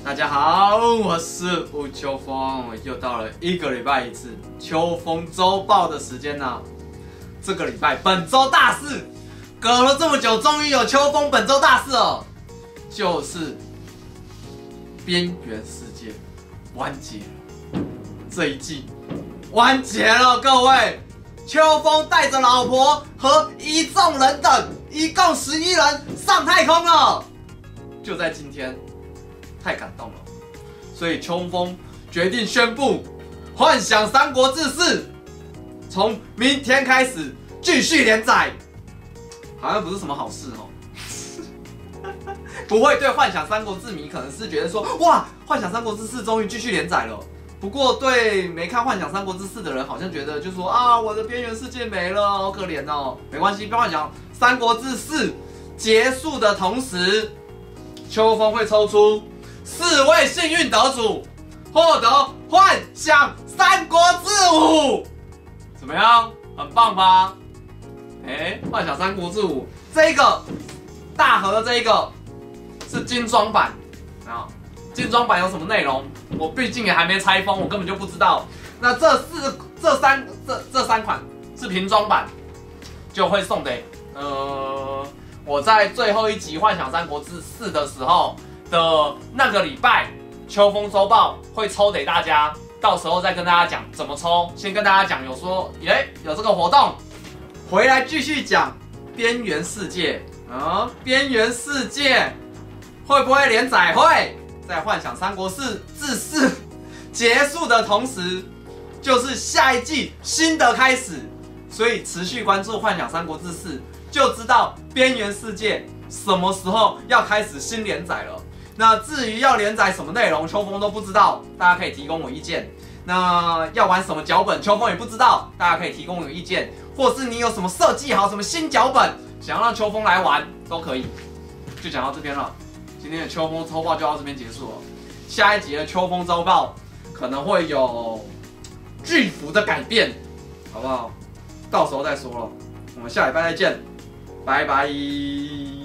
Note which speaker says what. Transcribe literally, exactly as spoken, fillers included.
Speaker 1: 大家好，我是吴秋风，又到了一个礼拜一次秋风周报的时间啦。这个礼拜本周大事，隔了这么久，终于有秋风本周大事了，就是边缘世界完结了，这一季完结了，各位。秋风带着老婆和一众人等，一共十一人上太空了，就在今天。太感动了，所以秋风决定宣布《幻想三国志四》从明天开始继续连载，好像不是什么好事哦。不会对《幻想三国志》迷可能是觉得说，哇，《幻想三国志四》终于继续连载了。不过对没看《幻想三国志四》的人，好像觉得就说啊，我的边缘世界没了，好可怜哦。没关系，《幻想三国志四》结束的同时，秋风会抽出四位幸运得主，获得《幻想三国志五》，怎么样？很棒吧？哎，《幻想三国志五》这个大盒的这一个是精装版啊，精装版有什么内容？我毕竟也还没拆封，我根本就不知道。那这四、这三、这这三款是瓶装版，就会送给呃，我在最后一集《幻想三国志四》的时候。的那个礼拜，秋风周报会抽给大家，到时候再跟大家讲怎么抽。先跟大家讲，有说，耶，有这个活动，回来继续讲边缘世界啊，边缘世界会不会连载？会，在幻想三国志四结束的同时，就是下一季新的开始，所以持续关注幻想三国志四，就知道边缘世界什么时候要开始新连载了。那至于要连载什么内容，秋风都不知道，大家可以提供我意见。那要玩什么脚本，秋风也不知道，大家可以提供我意见。或是你有什么设计好什么新脚本，想要让秋风来玩，都可以。就讲到这边了，今天的秋风周报就到这边结束了。下一集的秋风周报可能会有巨幅的改变，好不好？到时候再说了。我们下礼拜再见，拜拜。